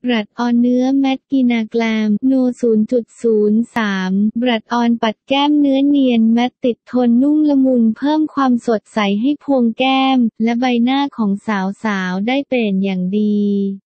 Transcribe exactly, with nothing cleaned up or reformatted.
บรัดออนเนื้อแมตกินาแกลมโน ศูนย์จุดศูนย์สาม บรัดออนปัดแก้มเนื้อเนียนแมตติดทนนุ่มละมุนเพิ่มความสดใสให้พวงแก้มและใบหน้าของสาวๆได้เป็นอย่างดี